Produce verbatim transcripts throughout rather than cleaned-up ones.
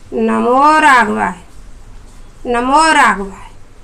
नमो राघवाय, नमो राघवाय।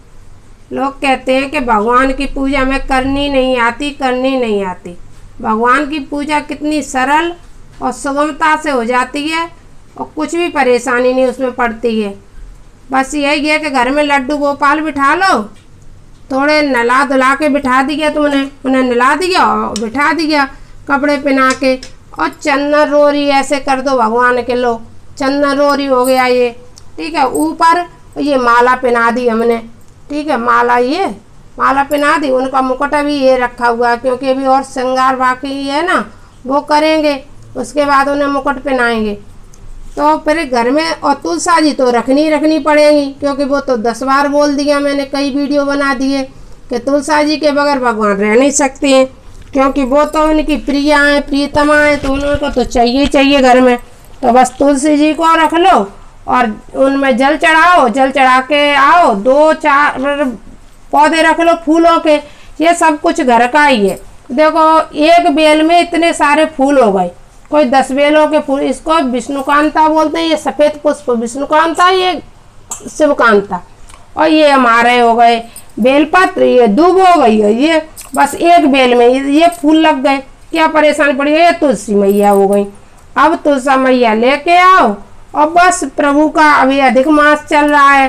लोग कहते हैं कि भगवान की पूजा में करनी नहीं आती, करनी नहीं आती। भगवान की पूजा कितनी सरल और सुगमता से हो जाती है और कुछ भी परेशानी नहीं उसमें पड़ती है। बस यही है कि घर में लड्डू गोपाल बिठा लो, थोड़े नला धुला के बिठा दिया तुमने, उन्हें नला दिया और बिठा दिया कपड़े पहना के, और चंदन रोरी ऐसे कर दो भगवान के। लो चंदन रोरी हो गया ये, ठीक है। ऊपर ये माला पहना दी हमने, ठीक है। माला ये माला पहना दी। उनका मुकुट भी ये रखा हुआ है क्योंकि अभी और श्रृंगार बाकी है ना, वो करेंगे, उसके बाद उन्हें मुकुट पहनाएंगे। तो फिर घर में और तुलसा जी तो रखनी रखनी पड़ेगी क्योंकि वो तो दस बार बोल दिया मैंने, कई वीडियो बना दिए कि तुलसा जी के बगैर भगवान रह नहीं सकते हैं क्योंकि वो तो उनकी प्रिया हैं, प्रियतमा हैं, तो उनको तो चाहिए चाहिए घर में। तो बस तुलसी जी को रख लो और उनमें जल चढ़ाओ, जल चढ़ा के आओ। दो चार पौधे रख लो फूलों के, ये सब कुछ घर का ही है। देखो एक बेल में इतने सारे फूल हो गए, कोई दस बेलों के फूल। इसको विष्णुकांता बोलते हैं, ये सफ़ेद पुष्प विष्णुकांता, ये शिवकांता। और ये हमारे हो गए बेलपत्र, ये दूब हो गई है। ये बस एक बेल में ये फूल लग गए, क्या परेशानी पड़ी है। ये तुलसी मैया हो गई। अब तुलसी मैया लेके आओ और बस प्रभु का अभी अधिक मास चल रहा है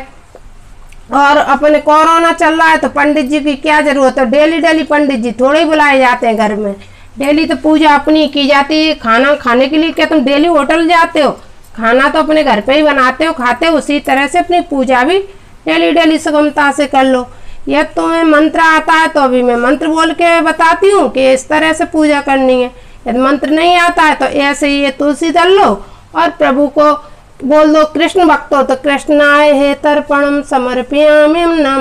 और अपने कोरोना चल रहा है, तो पंडित जी की क्या जरूरत है। डेली डेली पंडित जी थोड़े ही बुलाए जाते हैं घर में, डेली तो पूजा अपनी की जाती है। खाना खाने के लिए क्या तुम डेली होटल जाते हो? खाना तो अपने घर पे ही बनाते हो, खाते हो। उसी तरह से अपनी पूजा भी डेली डेली सुगमता से कर लो। यह तुम्हें मंत्र आता है तो अभी मैं मंत्र बोल के बताती हूँ कि इस तरह से पूजा करनी है। यदि मंत्र नहीं आता है तो ऐसे ही ये तुलसी दल लो और प्रभु को बोल दो। कृष्ण भक्त हो तो कृष्णाय हे तर्पणम समर्पयामि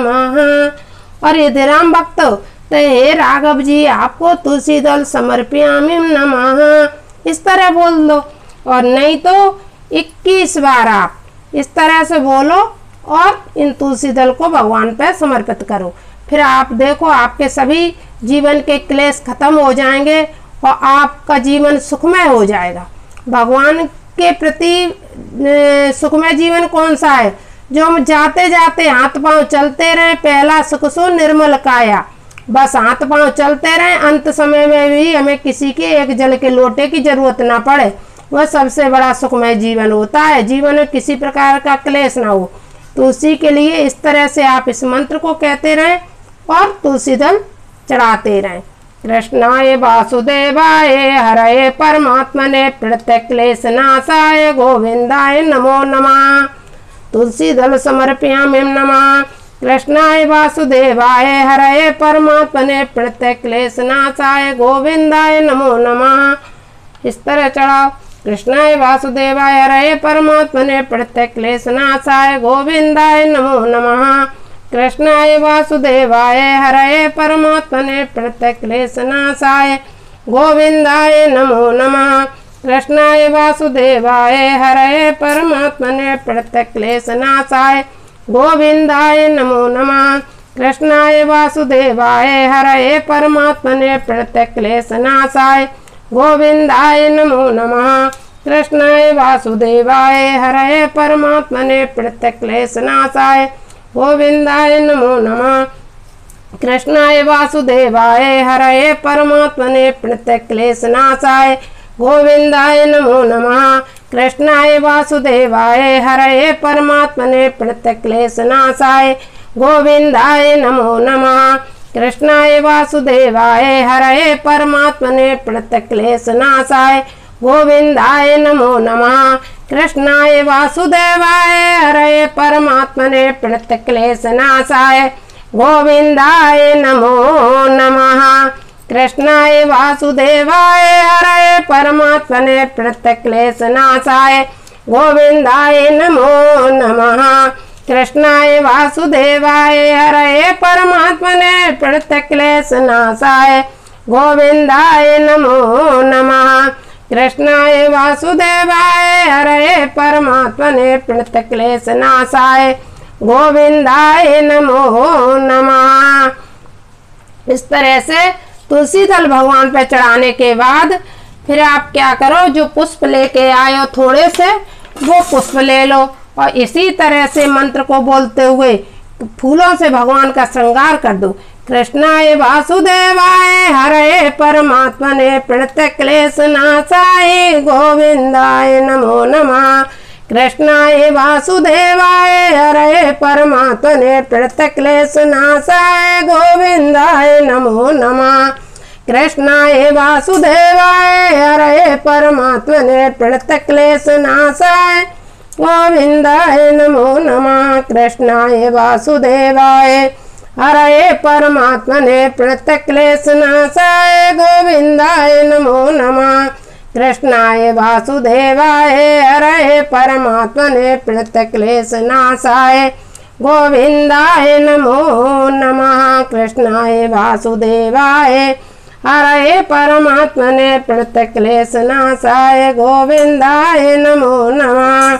नमः, और यदि राम भक्त हो तो हे राघव जी आपको तुलसी दल समर्पयामि नमः, इस तरह बोल दो। और नहीं तो इक्कीस बार आप इस तरह से बोलो और इन तुलसी दल को भगवान पर समर्पित करो। फिर आप देखो आपके सभी जीवन के क्लेश खत्म हो जाएंगे और आपका जीवन सुखमय हो जाएगा। भगवान के प्रति सुखमय जीवन कौन सा है? जो हम जाते जाते हाथ पांव चलते रहें, पहला सुख सो निर्मल काया। बस हाथ पांव चलते रहें, अंत समय में भी हमें किसी के एक जल के लोटे की जरूरत ना पड़े, वह सबसे बड़ा सुखमय जीवन होता है। जीवन में किसी प्रकार का क्लेश ना हो। तो उसी के लिए इस तरह से आप इस मंत्र को कहते रहें और तुलसी दल चढ़ाते रहें। कृष्णाय वासुदेवाय हरये परमात्मने प्रणतक्लेश नाशाय गोविंदाय नमो नमः। तुलसी दल समर्पयामि नमः। कृष्णाय वासुदेवाय हरये परमात्मने प्रणतक्लेश नाशाय गोविंदाय नमो नमः। इस तरह चढ़ाओ। कृष्णाय वासुदेवाय हरये परमात्मने प्रणतक्लेश नाशाय गोविंदाय नमो नमः। कृष्णाय वासुदेवाय हरये परमात्मने प्रणतक्लेश नाशाय गोविंदाय नमो नमः। कृष्णाय वासुदेवाय हरये परमात्मने प्रणतक्लेश नाशाय गोविंदाय नमो नमः। कृष्णाय वासुदेवाय हरये परमात्मने प्रणतक्लेश नाशाय गोविंदाय नमो नमः। कृष्णाय वासुदेवाय हरये परमात्मने प्रणतक्लेश नाशाय गोविंदाय नमो नमः। कृष्णाय वासुदेवाय हरये परमात्मने प्रणतक्लेश नाशाय गोविंदाय नमो नमः। कृष्णाय वासुदेवाय हरये परमात्मने प्रणतक्लेश नाशाय गोविंदाय नमो नमः। कृष्णाय वासुदेवाय हरये परमात्मने प्रणतक्लेश नाशाय गोविंदाय नमो नमः। कृष्णाय वासुदेवाय हरये परमात्मने प्रणतक्लेश नाशाय गोविंदाय नमो नमः। कृष्णाय वासुदेवाय हरये परमात्मने प्रणतक्लेश नाशाय गोविंदाय नमो नमः। कृष्णाय वासुदेवाय हरये परमात्मने प्रणतक्लेश नाशाय गोविंदाय नमो नमः। कृष्णाय वासुदेवाय हरये परमात्मने प्रणतक्लेश नाशाय गोविंदाय नमो नमः। इस तरह से तुलसी दल भगवान पे चढ़ाने के बाद फिर आप क्या करो, जो पुष्प लेके आए हो थोड़े से वो पुष्प ले लो और इसी तरह से मंत्र को बोलते हुए फूलों से भगवान का श्रृंगार कर दो। कृष्णाय वासुदेवाय हरे परमात्मने प्रणत क्लेश नाशाय गोविंदाय नमो नमः। कृष्णाय वासुदेवाय हरे परमात्मने प्रणत क्लेश नाशाय गोविंदाय नमो नमः। कृष्णाय वासुदेवाय हरे परमात्मने प्रणत क्लेश नाशाय गोविंदाय नमो नमः। कृष्णाय वासुदेवाय हरे परमात्मने प्रणत क्लेश नाशाय गोविंदाय नमो नमः। कृष्णाय वासुदेवाय हरे परमात्मने प्रणत क्लेश नाशाय गोविंदाय नमो नमः। कृष्णाय वासुदेवाय हरे परमात्मने प्रणत क्लेश नाशाय गोविंदाय नमो नमः।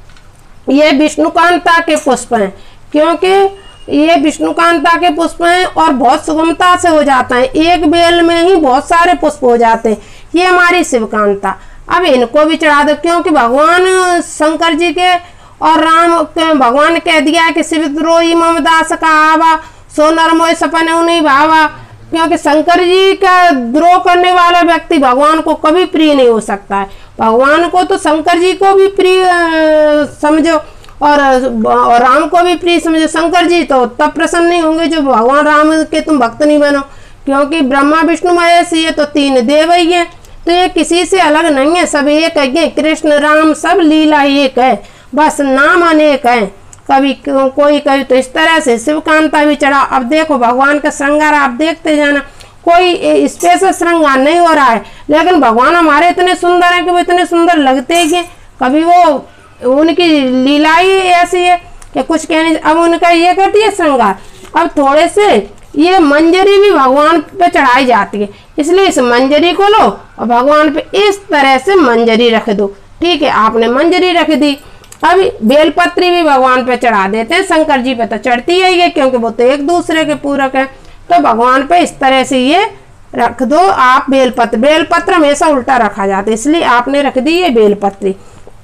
ये विष्णुकांता के पुष्प हैं, क्योंकि ये विष्णुकांता के पुष्प हैं और बहुत सुगमता से हो जाता है। एक बेल में ही बहुत सारे पुष्प हो जाते हैं। ये हमारी शिवकांता। अब इनको भी चढ़ा दो, क्योंकि भगवान शंकर जी के और राम के भगवान कह दिया है कि शिवद्रोही मम दास का आवा सो नरमोय सपने उन्हीं भावा। क्योंकि शंकर जी का द्रोह करने वाला व्यक्ति भगवान को कभी प्रिय नहीं हो सकता है। भगवान को तो शंकर जी को भी प्रिय समझो और, और राम को भी प्रिय समझो। शंकर जी तो तब प्रसन्न नहीं होंगे जो भगवान राम के तुम भक्त नहीं बनो, क्योंकि ब्रह्मा विष्णु महेश ये तो तीन देव ही है, तो ये किसी से अलग नहीं है, सब एक है। कृष्ण राम सब लीला एक है, बस नाम अनेक है। कभी कोई कभी तो इस तरह से शिवकांता भी चढ़ा। अब देखो भगवान का श्रृंगार आप देखते जाना, कोई स्पेशल श्रृंगार नहीं हो रहा है, लेकिन भगवान हमारे इतने सुंदर हैं कि वो इतने सुंदर लगते हैं। कभी वो उनकी लीला ही ऐसी है कि कुछ कहने। अब उनका ये करती है श्रृंगार। अब थोड़े से ये मंजरी भी भगवान पे चढ़ाई जाती है, इसलिए इस मंजरी को लो और भगवान पे इस तरह से मंजरी रख दो। ठीक है, आपने मंजरी रख दी। अब बेलपत्री भी भगवान पे चढ़ा देते हैं। शंकर जी पे तो चढ़ती है ये, क्योंकि वो तो एक दूसरे के पूरक है। तो भगवान पे इस तरह से ये रख दो आप बेलपत्र। बेलपत्र हमेशा उल्टा रखा जाता है, इसलिए आपने रख दी ये बेलपत्री।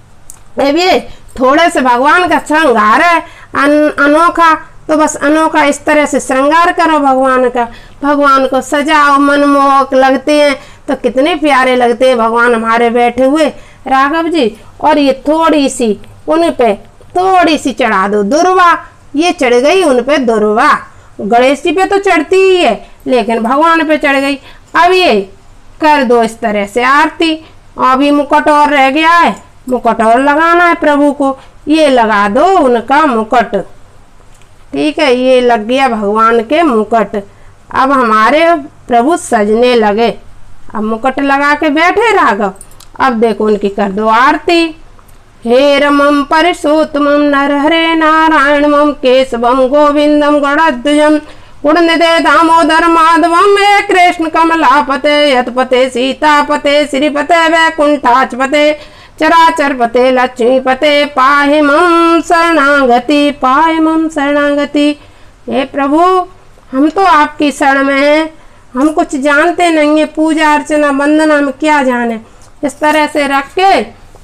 अब ये थोड़े से भगवान का श्रृंगार है अन, अनोखा, तो बस अनोखा इस तरह से श्रृंगार करो भगवान का। भगवान को सजाओ, मनमोहक लगते हैं, तो कितने प्यारे लगते हैं भगवान हमारे बैठे हुए राघव जी। और ये थोड़ी सी उन पे थोड़ी सी चढ़ा दो दुर्वा। ये चढ़ गई उन पे दुर्वा। गणेश जी पे तो चढ़ती ही है, लेकिन भगवान पे चढ़ गई। अब ये कर दो इस तरह से आरती। अभी मुकुट और रह गया है, मुकुट और लगाना है प्रभु को। ये लगा दो उनका मुकुट। ठीक है, ये लग गया भगवान के मुकुट। अब हमारे प्रभु सजने लगे। अब मुकुट लगा के बैठे राघव। अब देखो उनकी कर दो आरती। हे रमम परिशोत्तमं नरहरे नारायण मम केशवम गोविंदम गणध्वजम गुणनिधे दामोदर माधवम हे कृष्ण कमलापते यतपते सीतापते श्रीपते वैकुंठाचपते चराचरपते लक्ष्मीपते पाहि मम शरणागति पाहि मम शरणागति। हे प्रभु, हम तो आपकी शरण में हैं, हम कुछ जानते नहीं है, पूजा अर्चना वंदना में क्या जाने। इस तरह से रख के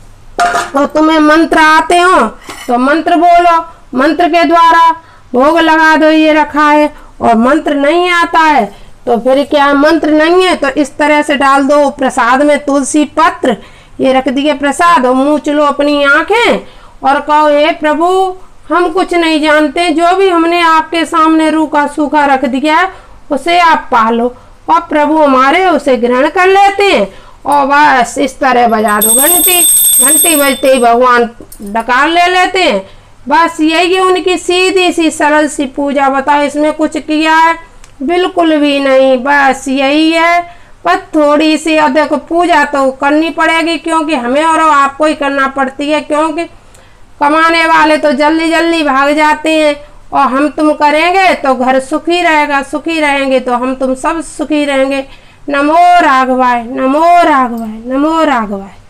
तो तुम्हें मंत्र आते हो तो मंत्र बोलो, मंत्र के द्वारा भोग लगा दो। ये रखा है। और मंत्र नहीं आता है तो फिर क्या, मंत्र नहीं है तो इस तरह से डाल दो प्रसाद में तुलसी पत्र। ये रख दिए प्रसाद और मुँह चलो अपनी आंखें और कहो हे प्रभु, हम कुछ नहीं जानते, जो भी हमने आपके सामने रूखा सूखा रख दिया है उसे आप पालो। और प्रभु हमारे उसे ग्रहण कर लेते हैं। और बस इस तरह बजा दो घंटी। घंटी बजते ही भगवान डकार ले लेते हैं। बस यही है उनकी सीधी सी सरल सी पूजा। बताओ इसमें कुछ किया है? बिल्कुल भी नहीं, बस यही है। पर थोड़ी सी और देखो पूजा तो करनी पड़ेगी, क्योंकि हमें और आपको ही करना पड़ती है, क्योंकि कमाने वाले तो जल्दी जल्दी भाग जाते हैं। और हम तुम करेंगे तो घर सुखी रहेगा, सुखी रहेंगे तो हम तुम सब सुखी रहेंगे। नमो राघवाय, नमो राघवाय, नमो राघवाय।